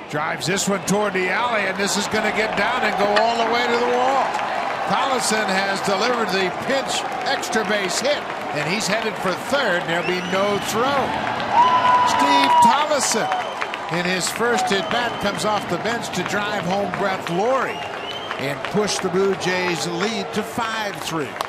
Drives this one toward the alley, and this is going to get down and go all the way to the wall. Tolleson has delivered the pinch extra base hit, and he's headed for third. There'll be no throw. Steve Tolleson, in his first at bat, comes off the bench to drive home Brett Laurie and push the Blue Jays lead to 5-3.